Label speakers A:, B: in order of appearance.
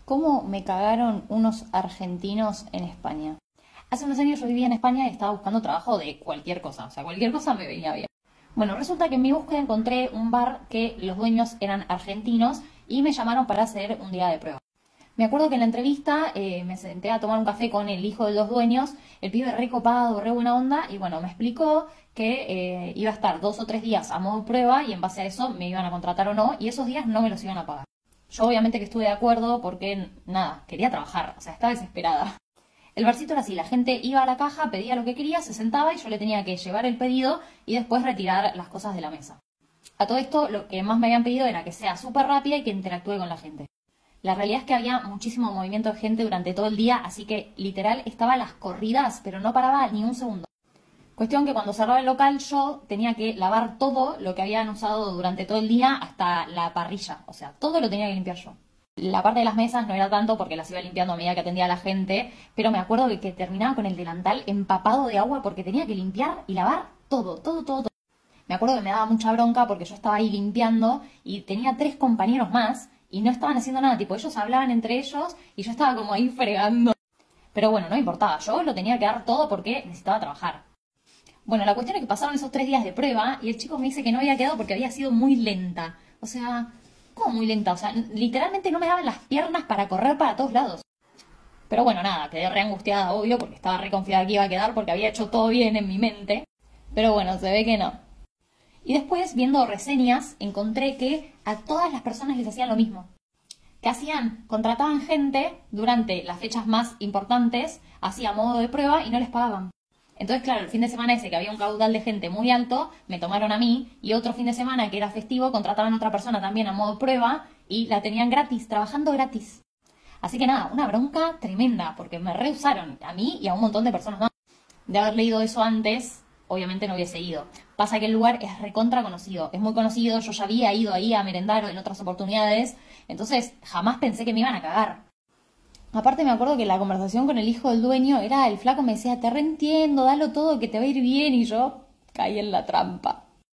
A: ¿Cómo me cagaron unos argentinos en España? Hace unos años yo vivía en España y estaba buscando trabajo de cualquier cosa, o sea, cualquier cosa me venía bien. Bueno, resulta que en mi búsqueda encontré un bar que los dueños eran argentinos y me llamaron para hacer un día de prueba. Me acuerdo que en la entrevista me senté a tomar un café con el hijo de los dueños, el pibe re copado, re buena onda, y bueno, me explicó que iba a estar 2 o 3 días a modo prueba y en base a eso me iban a contratar o no, y esos días no me los iban a pagar. Yo obviamente que estuve de acuerdo porque, nada, quería trabajar, o sea, estaba desesperada. El barcito era así, la gente iba a la caja, pedía lo que quería, se sentaba y yo le tenía que llevar el pedido y después retirar las cosas de la mesa. A todo esto, lo que más me habían pedido era que sea súper rápida y que interactúe con la gente. La realidad es que había muchísimo movimiento de gente durante todo el día, así que literal estaba a las corridas, pero no paraba ni un segundo. Cuestión que cuando cerraba el local yo tenía que lavar todo lo que habían usado durante todo el día hasta la parrilla, o sea, todo lo tenía que limpiar yo. La parte de las mesas no era tanto porque las iba limpiando a medida que atendía a la gente, pero me acuerdo que terminaba con el delantal empapado de agua porque tenía que limpiar y lavar todo. Me acuerdo que me daba mucha bronca porque yo estaba ahí limpiando y tenía 3 compañeros más y no estaban haciendo nada, tipo ellos hablaban entre ellos y yo estaba como ahí fregando. Pero bueno, no importaba, yo lo tenía que dar todo porque necesitaba trabajar. Bueno, la cuestión es que pasaron esos 3 días de prueba y el chico me dice que no había quedado porque había sido muy lenta. O sea, ¿cómo muy lenta? O sea, literalmente no me daban las piernas para correr para todos lados. Pero bueno, nada, quedé re angustiada, obvio, porque estaba re confiada que iba a quedar porque había hecho todo bien en mi mente. Pero bueno, se ve que no. Y después, viendo reseñas, encontré que a todas las personas les hacían lo mismo. ¿Qué hacían? Contrataban gente durante las fechas más importantes, hacía modo de prueba y no les pagaban. Entonces, claro, el fin de semana ese que había un caudal de gente muy alto, me tomaron a mí, y otro fin de semana que era festivo, contrataban a otra persona también a modo prueba y la tenían gratis, trabajando gratis. Así que nada, una bronca tremenda, porque me rehusaron a mí y a un montón de personas más. De haber leído eso antes, obviamente no hubiese ido. Pasa que el lugar es recontra conocido, es muy conocido, yo ya había ido ahí a merendar en otras oportunidades, entonces jamás pensé que me iban a cagar. Aparte me acuerdo que la conversación con el hijo del dueño era, el flaco me decía, te reentiendo, dalo todo que te va a ir bien, y yo caí en la trampa.